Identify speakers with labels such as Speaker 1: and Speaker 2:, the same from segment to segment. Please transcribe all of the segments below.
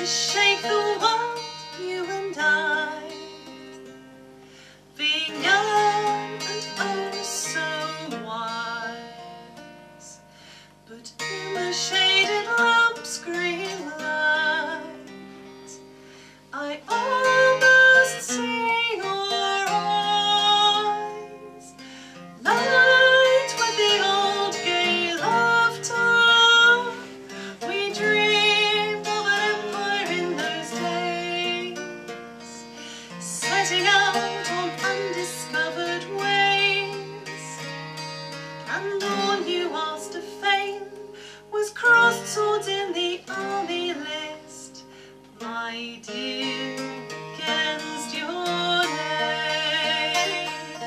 Speaker 1: to shake the world, you and I. Being young and oh so wise, but in the shaded lamp's green light, I almost see your eyes, light with the old gay laughter. We dreamed of an empire in those days, setting out on undiscovered ways, and all you asked of fame was crossed swords in the army list, my dear, against your name.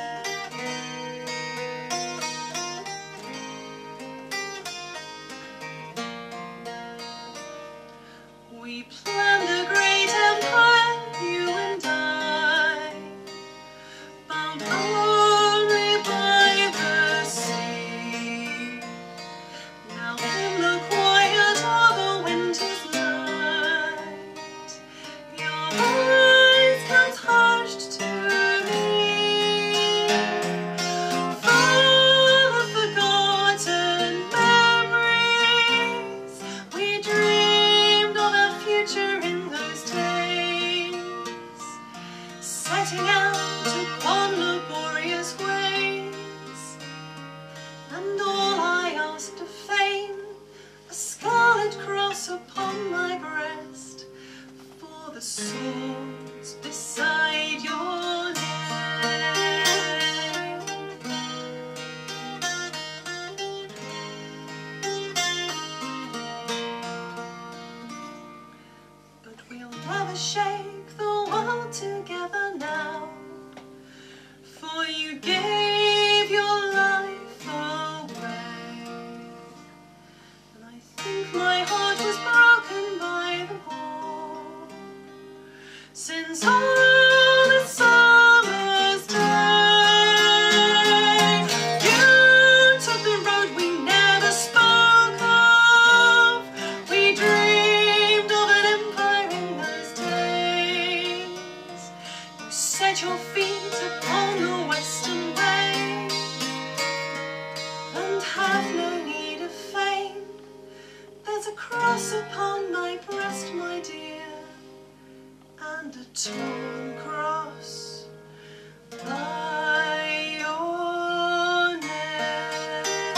Speaker 1: We planned a great empire, you and I, bound only by the sea. Now in the quiet of a winter's night, your eyes come hushed to me, full of forgotten memories. We dreamed of a future in those days, setting out upon laborious ways, and all I asked of fame, a scarlet cross upon my breast, for the swords beside your name. But we'll never shake the world together now, for you gave your life away, and I think my heart was broken by the war, since all the summer's day you took the road we never spoke of. We dreamed of an empire in those days. You set your feet upon the western way, and have no need of fame. There's a cross upon my breast, my dear, and a torn cross by your name.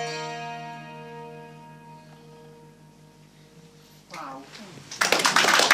Speaker 2: Wow.